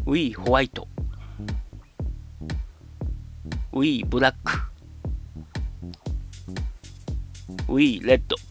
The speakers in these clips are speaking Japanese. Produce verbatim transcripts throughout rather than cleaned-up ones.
Wii ホワイト、Wii ブラック、Wii レッド。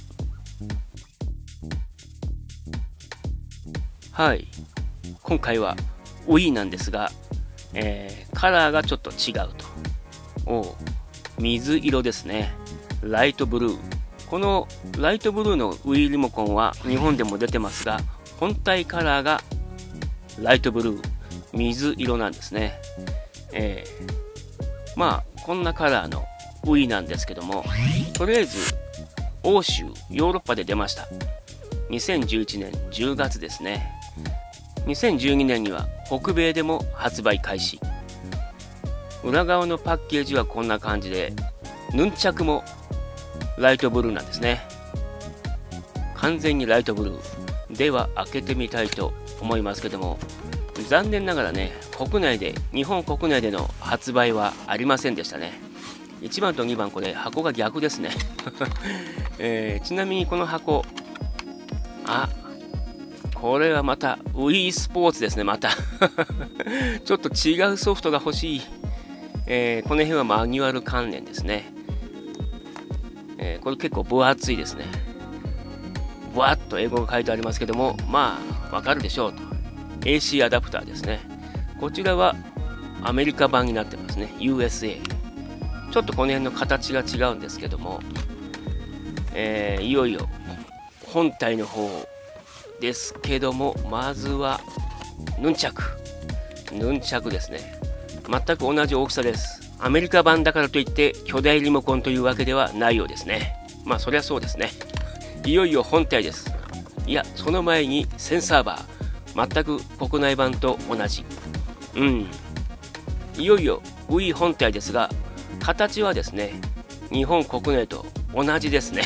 はい、今回は Wii なんですが、えー、カラーがちょっと違うと。お水色ですね。ライトブルー。このライトブルーの Wii リモコンは日本でも出てますが、本体カラーがライトブルー、水色なんですね。えー、まあこんなカラーの Wii なんですけども、とりあえず欧州ヨーロッパで出ました。にせんじゅういちねんじゅうがつですね。にせんじゅうにねんには北米でも発売開始。裏側のパッケージはこんな感じで、ヌンチャクもライトブルーなんですね。完全にライトブルーでは開けてみたいと思いますけども、残念ながらね、国内で日本国内での発売はありませんでしたね。いちばんとにばん、これ箱が逆ですね、えー、ちなみにこの箱、あ、これはまた Wii スポーツですね。またちょっと違うソフトが欲しい。えー、この辺はマニュアル関連ですね。えー、これ結構分厚いですね。ぶわっと英語が書いてありますけども、まあわかるでしょうと。 エーシー アダプターですね。こちらはアメリカ版になってますね。 ユーエスエー。 ちょっとこの辺の形が違うんですけども、えー、いよいよ本体の方ですけども、まずはヌンチャクヌンチャクですね。全く同じ大きさです。アメリカ版だからといって巨大リモコンというわけではないようですね。まあそりゃそうですね。いよいよ本体です。いや、その前にセンサーバー、全く国内版と同じ。うんいよいよ Wii 本体ですが、形はですね、日本国内と同じですね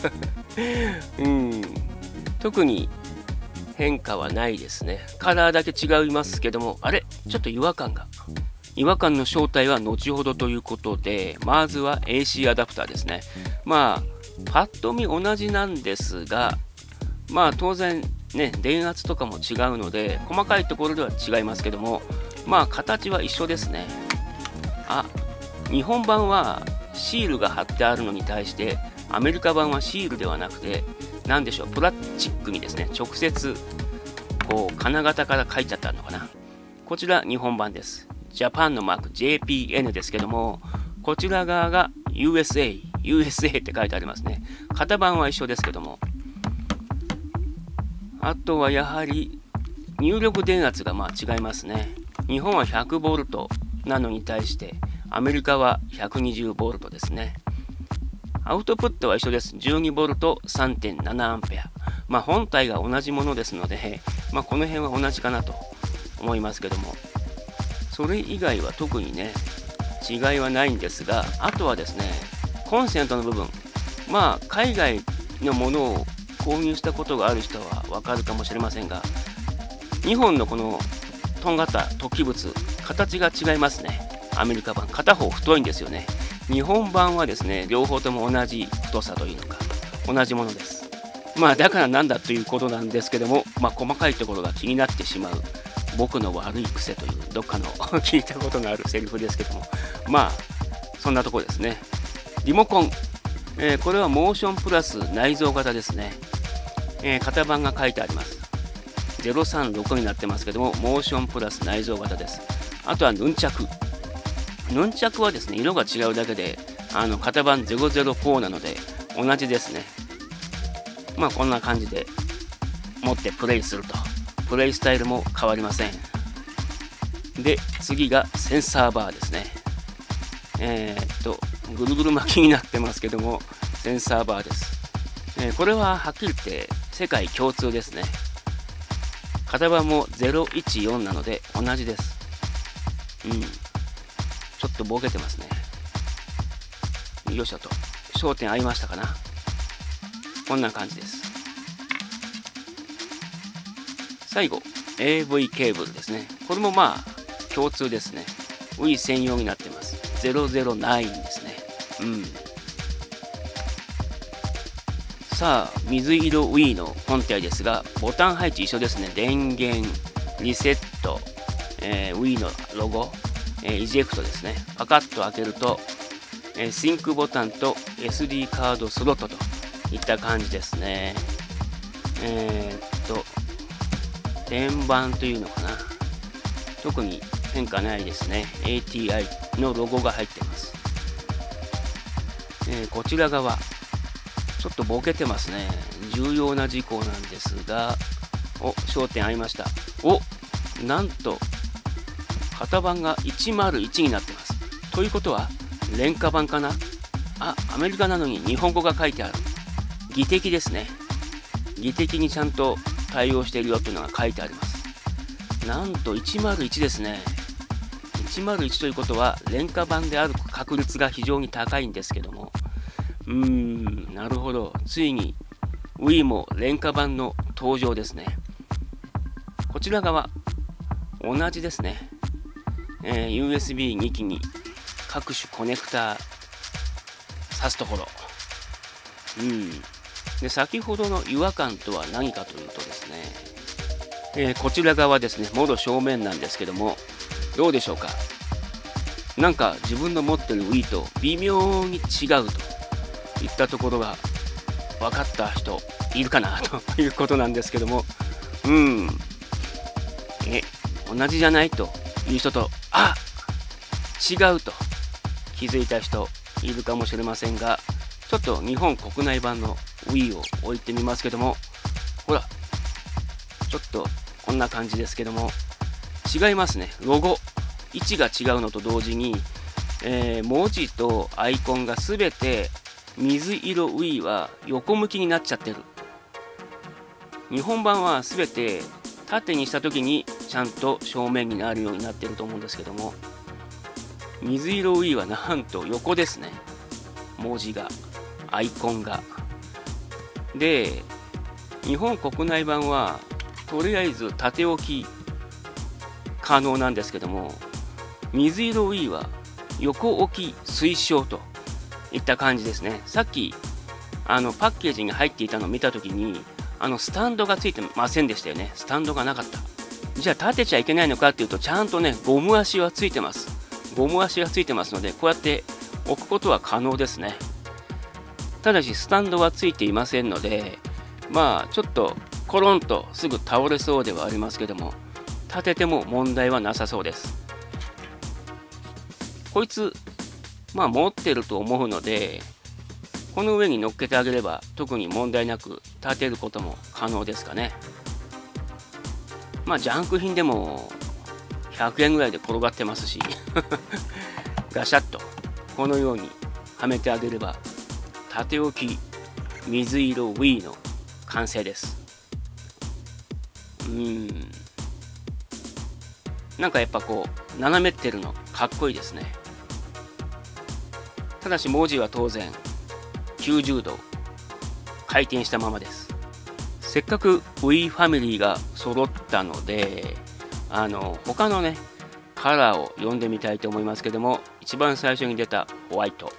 うん特に変化はないですね。カラーだけ違いますけども、あれちょっと違和感が違和感の正体は後ほどということで、まずは エーシー アダプターですね。まあパッと見同じなんですが、まあ当然ね、電圧とかも違うので細かいところでは違いますけども、まあ形は一緒ですね。あ、日本版はシールが貼ってあるのに対してアメリカ版はシールではなくて、何でしょう、プラスチックにですね、直接こう金型から書いちゃったのかな。こちら日本版です。ジャパンのマーク ジェーピーエヌ ですけども、こちら側が ユーエスエー ユーエスエー って書いてありますね。型番は一緒ですけども、あとはやはり入力電圧がまあ違いますね。日本は ひゃくボルト なのに対してアメリカは ひゃくにじゅうボルト ですね。アウトプットは一緒です。じゅうにボルト さんてんななアンペア。まあ本体が同じものですので、まあこの辺は同じかなと思いますけども、それ以外は特にね違いはないんですが、あとはですね、コンセントの部分、まあ海外のものを購入したことがある人はわかるかもしれませんが、にほんのこのとんがった突起物、形が違いますね。アメリカ版片方太いんですよね。日本版はですね、両方とも同じ太さというのか同じものです。まあだからなんだということなんですけども、まあ細かいところが気になってしまう僕の悪い癖という、どっかの聞いたことがあるセリフですけども、まあそんなところですね。リモコン、えー、これはモーションプラス内蔵型ですね。えー、型番が書いてあります。ゼロさんろくになってますけども、モーションプラス内蔵型です。あとはヌンチャク。ヌンチャクはですね、色が違うだけで、あの型番ゼロゼロフォーなので同じですね。まあこんな感じで持ってプレイすると。プレイスタイルも変わりません。で、次がセンサーバーですね。えー、っと、ぐるぐる巻きになってますけども、センサーバーです。えー、これははっきり言って世界共通ですね。型番もゼロいちよんなので同じです。うん。ちょっとボケてますね。よいしょと。焦点合いましたかな。こんな感じです。最後、エーブイ ケーブルですね。これもまあ共通ですね。Wii 専用になってます。ゼロゼロきゅうですね。うん。さあ、水色 Wii の本体ですが、ボタン配置一緒ですね。電源、リセット、 えー、Wii のロゴ、えー、イジェクトですね。パカッと開けると、えー、シンクボタンと エスディー カードスロットといった感じですね。えー、っと、天板というのかな。特に変化ないですね。エーティーアイ のロゴが入ってます。えー、こちら側、ちょっとボケてますね。重要な事項なんですが、お、焦点合いました。お、なんと、型番がいちまるいちになってます。ということは、廉価版かなあ、アメリカなのに日本語が書いてある。技的ですね。技的にちゃんと対応しているよっていうのが書いてあります。なんといちまるいちですね。いちまるいちということは、廉価版である確率が非常に高いんですけども、うーん、なるほど。ついに Wii も廉価版の登場ですね。こちら側、同じですね。えー、ユーエスビーに 機に各種コネクタ挿すところ。うん。で、先ほどの違和感とは何かというとですね、えー、こちら側ですね、モード正面なんですけども、どうでしょうか。なんか自分の持ってる Wii と微妙に違うといったところが分かった人いるかなということなんですけども、うん、え、同じじゃないという人と、あ、違うと気づいた人いるかもしれませんが、ちょっと日本国内版の Wii を置いてみますけども、ほら、ちょっとこんな感じですけども、違いますね。ロゴ、位置が違うのと同時に、えー、文字とアイコンがすべて水色 Wii は横向きになっちゃってる。日本版はすべて縦にした時にちゃんと正面になるようになってると思うんですけども、水色 Wii はなんと横ですね。文字が、アイコンが。で、日本国内版はとりあえず縦置き可能なんですけども、水色 Wii は横置き推奨といった感じですね。さっきあのパッケージに入っていたのを見たときに、あのスタンドがついてませんでしたよね。スタンドがなかった。じゃあ立てちゃいけないのかっていうと、ちゃんとね、ゴム足はついてます。ゴム足がついてますので、こうやって置くことは可能ですね。ただしスタンドはついていませんので、まあちょっとコロンとすぐ倒れそうではありますけども、立てても問題はなさそうです。こいつまあ持ってると思うので、この上に乗っけてあげれば特に問題なく立てることも可能ですかね。まあジャンク品でもひゃくえんぐらいで転がってますしガシャッとこのようにはめてあげれば、縦置き水色 Wii の完成です。うーん、なんかやっぱこう斜めってるのかっこいいですね。ただし文字は当然きゅうじゅうど回転したままです。せっかく Wii ファミリーが揃ったので、あの他のねカラーを読んでみたいと思いますけども、一番最初に出たホワイト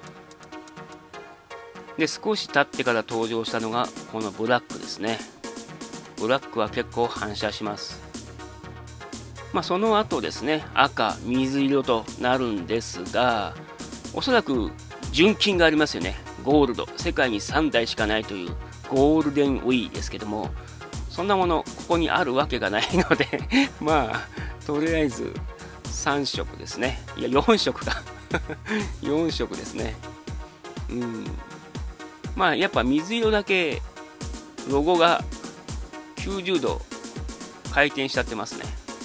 で、少し経ってから登場したのがこのブラックですね。ブラックは結構反射します。まあその後ですね、赤、水色となるんですが、おそらく純金がありますよね。ゴールド、世界にさんだいしかないというゴールデン Wii ですけども、そんなものここにあるわけがないのでまあとりあえずさんしょくですね。いやよんしょくかよんしょくですね。うん、まあやっぱ水色だけロゴがきゅうじゅうど回転しちゃってますね。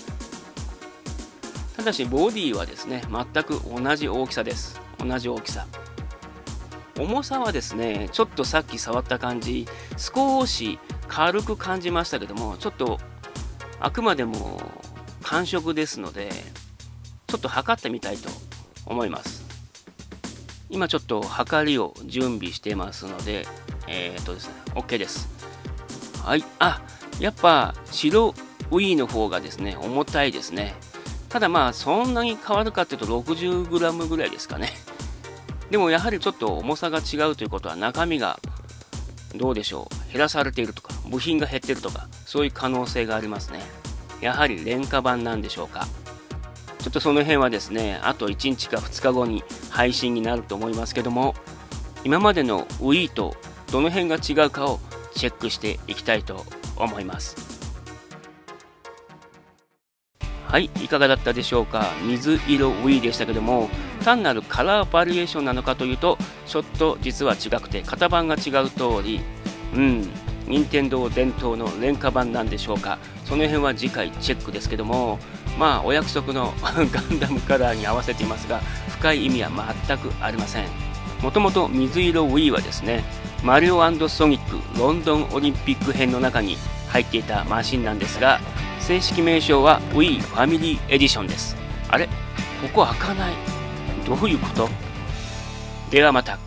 ただしボディはですね、全く同じ大きさです。同じ大きさ。重さはですね、ちょっとさっき触った感じ、少し軽く感じましたけども、ちょっとあくまでも感触ですので、ちょっと測ってみたいと思います。今ちょっと測りを準備してますので、えー、っとですね、OK です。はい、あ、やっぱ白 Wii の方がですね、重たいですね。ただまあそんなに変わるかというと ろくじゅうグラム ぐらいですかね。でもやはりちょっと重さが違うということは、中身がどうでしょう、減らされているとか部品が減っているとか、そういう可能性がありますね。 やはり廉価版なんでしょうか。ちょっとその辺はですね、あといちにちかふつかごに配信になると思いますけども、今までの Wii とどの辺が違うかをチェックしていきたいと思います。はい、いかがだったでしょうか。水色 Wii でしたけども、単なるカラーバリエーションなのかというと、ちょっと実は違くて、型番が違う通り、うん、任天堂伝統の廉価版なんでしょうか。その辺は次回チェックですけども、まあお約束のガンダムカラーに合わせていますが、深い意味は全くありません。もともと水色 Wii はですね、マリオ&ソニックロンドンオリンピック編の中に入っていたマシンなんですが、正式名称は Wii ファミリーエディションです。あれ、ここ開かない。どういうこと？ではまた。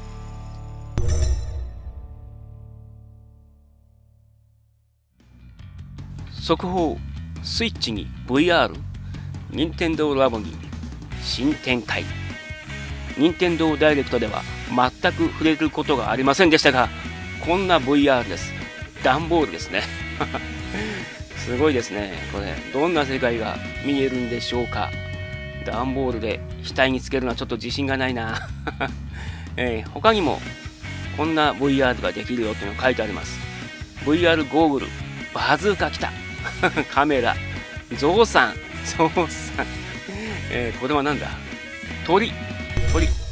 速報、スイッチに ブイアール、任天堂ラボに新展開。任天堂ダイレクトでは全く触れることがありませんでしたが、こんな ブイアールです。段ボールですね。すごいですね。これ、どんな世界が見えるんでしょうか。段ボールで額につけるのはちょっと自信がないな。えー、他にもこんな ブイアール ができるよっていうのが書いてあります。ブイアール ゴーグル、バズーカ来た。カメラ、ゾウさん、ゾウさん。えー、これはなんだ？鳥、鳥。